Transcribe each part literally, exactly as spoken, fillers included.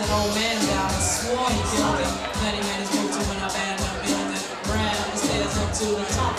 an old man down and swore he killed him. Then he made his move to an abandoned building, ran up the stairs up to the top.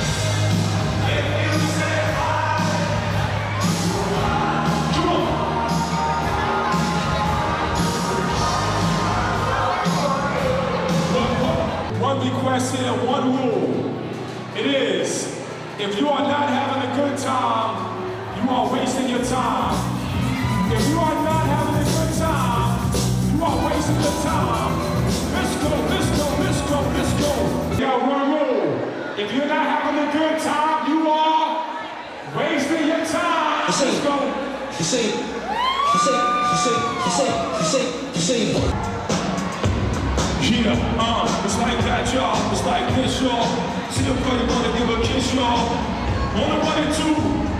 One request here, one rule. It is, if you are not having a good time, you are wasting your time. If you are not having a good time, you are wasting your time. Let's go, let's go, let's go, let's go. Yo, one rule. If you're not having a good time, you are wasting your time. Let's go. You see, you see, you see, you see, you see, you see, you see. Yeah, uh, it's like that, y'all. It's like this, y'all. See a girl, you wanna give a kiss, y'all. On the one and two.